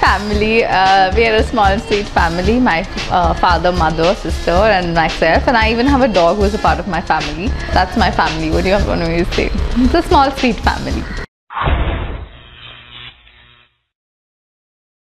family. We are a small, sweet family. My father, mother, sister, and myself. And I even have a dog who is a part of my family. That's my family. What do you want me to say? It's a small, sweet family.